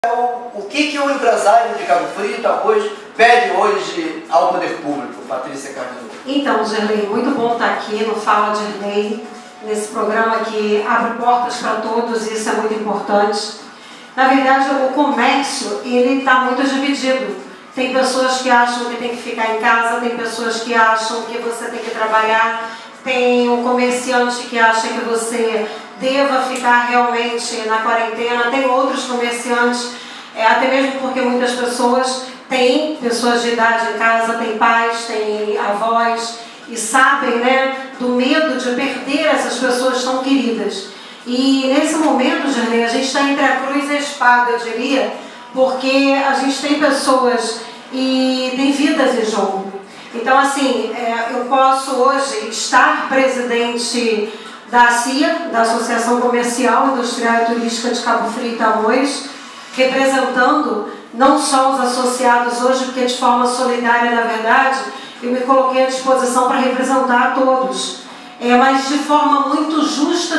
O que o empresário de Cabo Frio, Tamoios, pede hoje ao poder público, Patrícia Carneiro? Então, Gerlei, muito bom estar aqui no Fala Gerlei, nesse programa que abre portas para todos, e isso é muito importante. Na verdade, o comércio, ele está muito dividido. Tem pessoas que acham que tem que ficar em casa, tem pessoas que acham que você tem que trabalhar, tem um comerciante que acha que você deva ficar realmente na quarentena, tem outros comerciantes, até mesmo porque muitas pessoas têm pessoas de idade em casa, tem pais, tem avós, e sabem, né, do medo de perder essas pessoas tão queridas. E nesse momento, Gerlei, a gente está entre a cruz e a espada, eu diria, porque a gente tem pessoas e tem vidas em jogo. Então, assim, eu posso hoje estar presidente da CIA, da Associação Comercial, Industrial e Turística de Cabo Frio e Tamoios, representando não só os associados hoje, porque de forma solidária, na verdade, eu me coloquei à disposição para representar a todos. Mas de forma muito justa,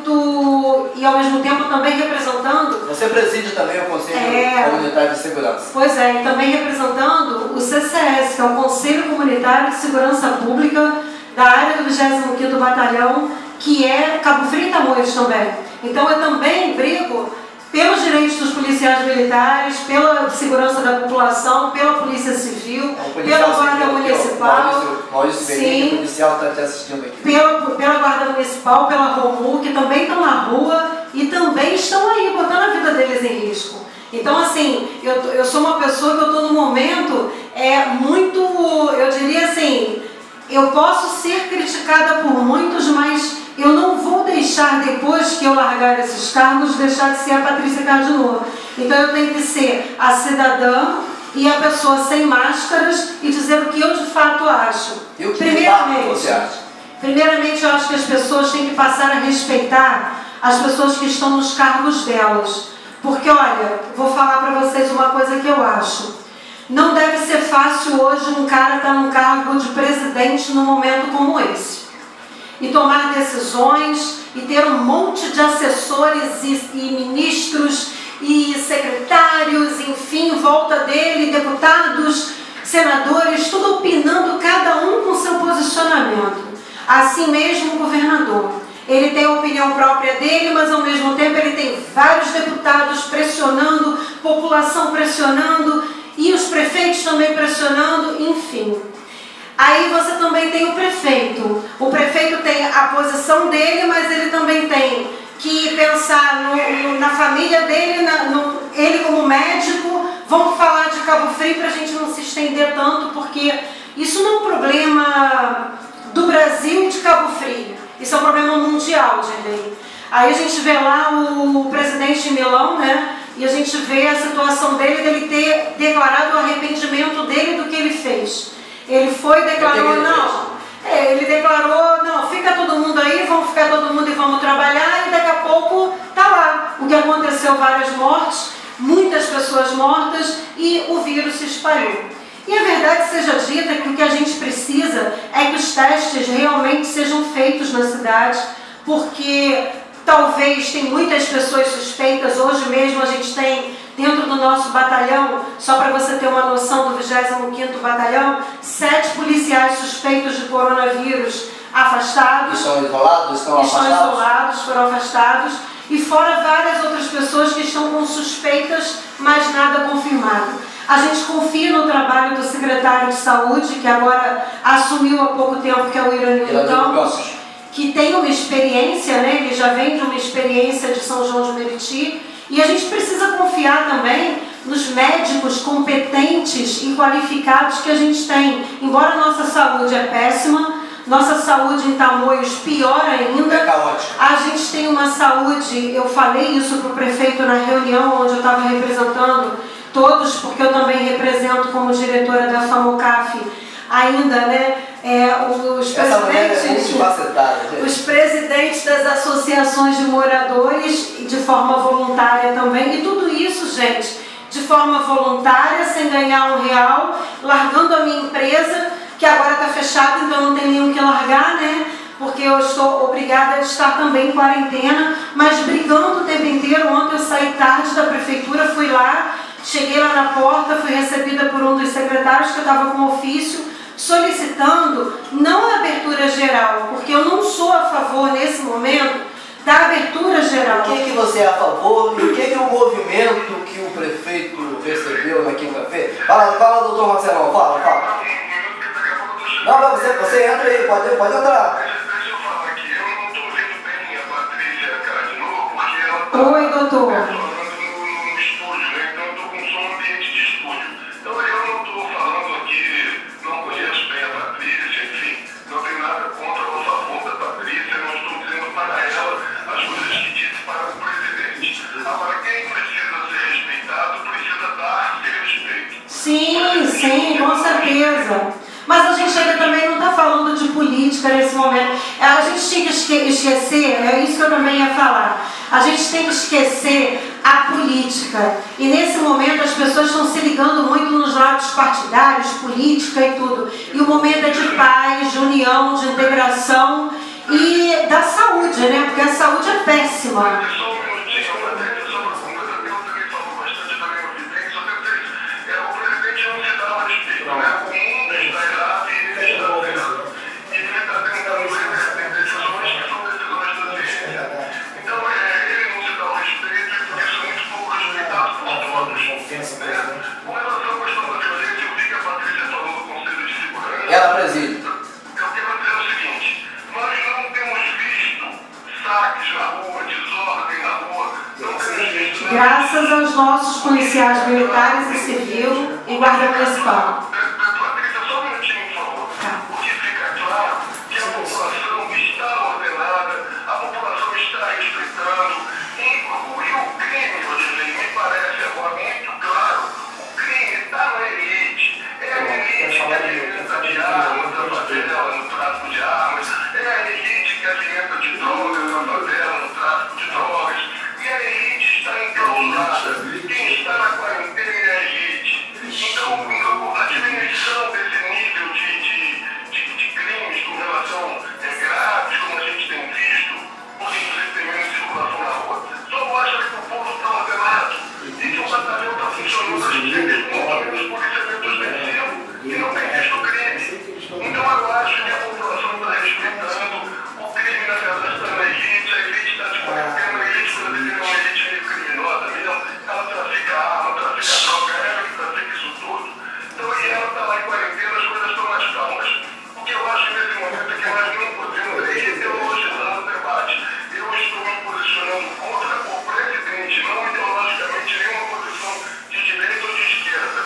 e ao mesmo tempo também representando... Você preside também o Conselho Comunitário de Segurança. Pois é, e também representando o CCS, que é o Conselho Comunitário de Segurança Pública da área do 25º Batalhão, que é Cabo Frio e Tamoios também. Então eu também brigo pelos direitos dos policiais militares, pela segurança da população, pela Polícia Civil, pela Guarda Municipal. Maurício Benini, policial, está te assistindo aqui. Pela Guarda Municipal, pela Romu, que também estão na rua e também estão aí, botando a vida deles em risco. Então, assim, eu sou uma pessoa que eu estou num momento muito, eu diria assim, eu posso ser criticada por muitos, mas eu não vou deixar, depois que eu largar esses cargos, deixar de ser a Patrícia Carneiro. Então eu tenho que ser a cidadã e a pessoa sem máscaras e dizer o que eu de fato acho. E o que de fato você acha? Primeiramente, eu acho que as pessoas têm que passar a respeitar as pessoas que estão nos cargos delas. Porque, olha, vou falar para vocês uma coisa que eu acho. Não deve ser fácil hoje um cara estar num cargo de presidente num momento como esse. E tomar decisões, e ter um monte de assessores e ministros e secretários, enfim, em volta dele, deputados, senadores, tudo opinando, cada um com seu posicionamento. Assim mesmo o governador. Ele tem a opinião própria dele, mas ao mesmo tempo ele tem vários deputados pressionando, população pressionando, e os prefeitos também pressionando, enfim. Aí você também tem o prefeito. O prefeito tem a posição dele, mas ele também tem que pensar na família dele, ele como médico. Vamos falar de Cabo Frio para a gente não se estender tanto, porque isso não é um problema do Brasil e de Cabo Frio. Isso é um problema mundial, Gerlei. Aí a gente vê lá o presidente de Milão, né? E a gente vê a situação dele ter declarado o arrependimento dele do que ele fez. Ele foi e declarou, ele declarou, não, fica todo mundo aí, vamos ficar todo mundo e vamos trabalhar, e daqui a pouco tá lá. O que aconteceu, várias mortes, muitas pessoas mortas, e o vírus se espalhou. E a verdade seja dita que o que a gente precisa é que os testes realmente sejam feitos na cidade, porque talvez tem muitas pessoas suspeitas. Hoje mesmo a gente tem, dentro do nosso batalhão, só para você ter uma noção do 25º Batalhão, 7 policiais suspeitos de coronavírus afastados. Estão isolados? Estão isolados, foram afastados. E fora várias outras pessoas que estão com suspeitas, mas nada confirmado. A gente confia no trabalho do secretário de saúde, que agora assumiu há pouco tempo, que é o Iranildo Campos, que tem uma experiência, né? Ele já vem de uma experiência de São João de Meriti, e a gente precisa confiar também nos médicos competentes e qualificados que a gente tem. Embora a nossa saúde é péssima, nossa saúde em Tamoios pior ainda. É caótica. A gente tem uma saúde, eu falei isso para o prefeito na reunião onde eu estava representando todos, porque eu também represento como diretora da FAMOCAF ainda, né? Os presidentes das associações de moradores, de forma voluntária também, e tudo isso, gente, de forma voluntária, sem ganhar R$1, largando a minha empresa, que agora está fechada, então não tem nenhum que largar, né? porque eu estou obrigada a estar também em quarentena, mas brigando o tempo inteiro. Ontem eu saí tarde da prefeitura, fui lá, cheguei lá na porta, fui recebida por um dos secretários que eu estava com ofício, solicitando não a abertura geral, porque eu não sou a favor nesse momento da abertura geral. O que você é a favor e o que o movimento que o prefeito recebeu na quinta-feira? Fala, doutor Marcelão, fala. Não, mas você entra aí, pode entrar. Deixa eu falar aqui, eu não estou vendo bem a Patrícia Cardinô, porque ela está... Oi, doutor. No estúdio, né? Então eu estou com som ambiente de estúdio. Então eu não estou falando aqui, não conheço bem a Patrícia, enfim, não tenho nada contra ou a favor da Patrícia, não estou dizendo para ela as coisas que disse para o presidente. Agora, quem precisa ser respeitado precisa dar-se respeito. Sim, com certeza. Mas a gente ainda também não está falando de política nesse momento. A gente tem que esquecer, é isso que eu também ia falar. A gente tem que esquecer a política. E nesse momento as pessoas estão se ligando muito nos lados partidários, política e tudo. E o momento é de paz, de união, de integração e da saúde, né? Porque a saúde é péssima. Só um minutinho, Patrícia, só uma coisa que eu também falo bastante também no Vidente, só tem três. O presidente não se dá o respeito, né? O mundo está errado e ele está certo. E ele está tentando decisões que são decisões da ciência. Então, ele não se dá o respeito e por isso é muito pouco respeitado por todos. Com relação à questão da violência, eu vi que a Patrícia falou do Conselho de Segurança. Ela preside. Eu quero dizer o seguinte, nós não temos visto saques na rua, desordem na rua, não temos visto nada. Graças aos nossos policiais militares e civil e guarda municipal. Patrícia, só um minutinho, por favor. Porque fica claro que a população está ordenada, a população está respeitando, e o crime, Odilei, me parece agora muito claro, o crime está na elite. É a elite que alimenta de armas da favela, no tráfico de armas, é a elite que alimenta de drogas na favela, no tráfico de drogas, e a elite está enclausurada. Quem está na quarentena é a elite. Então, a diminuição desse nível de crimes com relação graves, como a gente tem visto, porque inclusive tem menos circulação na rua, só mostra que o povo está ordenado e que o batalhão está funcionando, a gente tem visto muito menos policiamento ostensivo e não tem visto crime. Então eu acho que a população está respeitando, o crime na verdade está na elite, a elite está de quarentena, a elite brasileira é uma elite meio criminosa mesmo, ela trafica arma, trafica droga, ela que trafica isso tudo. Então, e ela está lá em quarentena, as coisas estão mais calmas. O que eu acho nesse momento é que nós não podemos ideologizar o debate. Eu estou me posicionando contra o presidente, não ideologicamente nenhuma posição de direita ou de esquerda.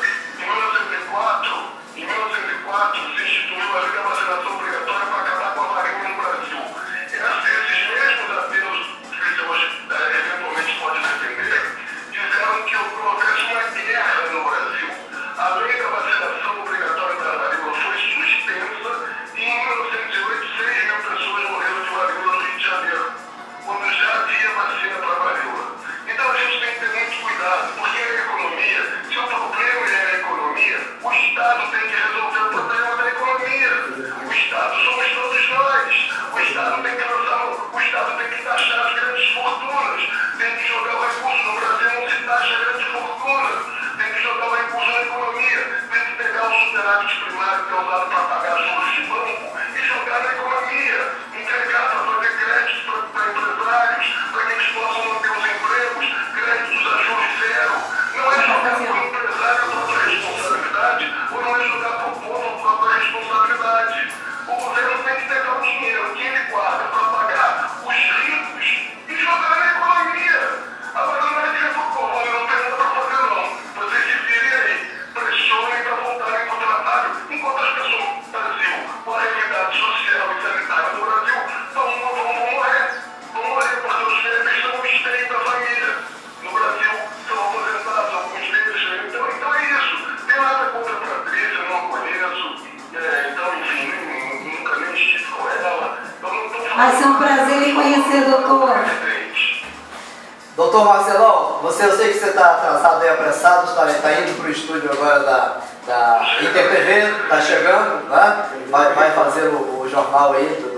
Em 1904 se instituiu a lei da vacinação obrigatória para acabar com a varíola no Brasil. Esses mesmos apelos que você hoje eventualmente pode defender, disseram que houvesse uma guerra no Brasil. A lei da vacinação obrigatória para a varíola foi suspensa e em 1908 6 mil pessoas morreram de varíola no Rio de Janeiro, quando já havia vacina para a varíola. Então a gente tem que ter muito cuidado, porque a economia, se o problema é a economia, o Estado tem que resolver o problema da economia. O Estado somos todos nós. O Estado tem que lançar, o Estado tem que taxar as grandes fortunas, tem que jogar o recurso. No Brasil não se taxa grande fortuna, tem que jogar o recurso na economia, tem que pegar o superávit primário que é usado para pagar juros de banco e jogar na economia, entregar para fazer créditos para empresários, para que eles possam manter os empregos, créditos a juros zero. Não é jogar para o empresário a própria responsabilidade, ou não é jogar para o povo a própria responsabilidade. O governo tem que pegar o dinheiro que ele guarda para pagar os ricos e jogar na economia. Agora não é dizer para o povo, olha, não tem nada para fazer não. Vocês se virem aí, pressionem para voltarem para o trabalho. Enquanto as pessoas no Brasil, com a realidade social e sanitária do Brasil, vão morrer. Vão morrer porque os bebês são o esteio da família. No Brasil, são aposentados, alguns deles. Então é isso. Tem nada contra a Patrícia, não a conheço. Então, enfim, nunca nem estive com ela. Eu não estou falando... Vai ser um prazer lhe conhecer, doutor. Doutor Marcelão, eu sei que você está atrasado e apressado, está indo para o estúdio agora da InterTV, está chegando, né? Vai fazer o jornal aí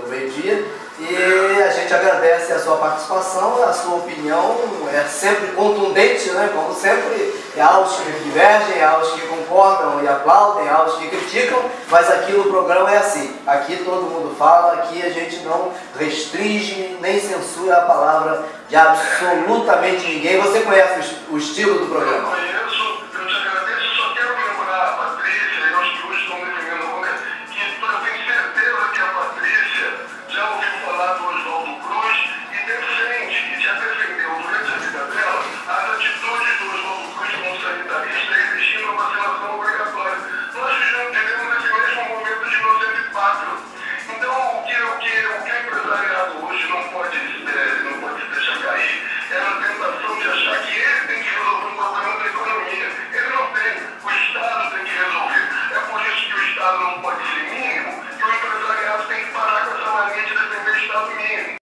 do meio-dia. E a gente agradece a sua participação, a sua opinião é sempre contundente, né? Como sempre, há os que divergem, há os que concordam e aplaudem, há os que criticam, mas aqui no programa é assim, aqui todo mundo fala, aqui a gente não restringe nem censura a palavra de absolutamente ninguém. Você conhece o estilo do programa?